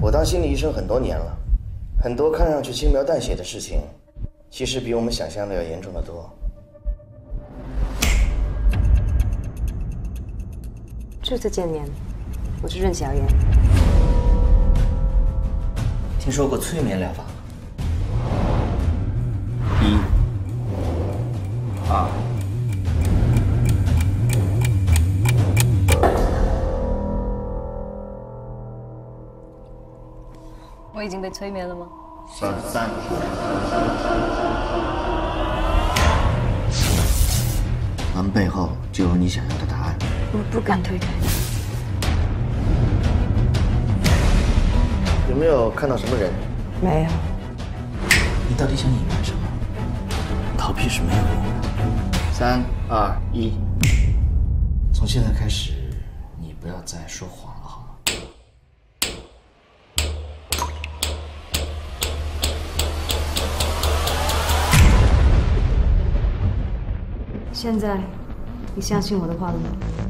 我当心理医生很多年了，很多看上去轻描淡写的事情，其实比我们想象的要严重的多。 初次见面，我是任小妍。 听说过催眠疗法吗？1、2。 我已经被催眠了吗 3。门背后就有你想要的答案。 我不敢推开。 有没有看到什么人？ 没有。 你到底想隐瞒什么？逃避是没有用的。3、2、1。从现在开始，你不要再说谎了，好吗？ 现在，你相信我的话了吗？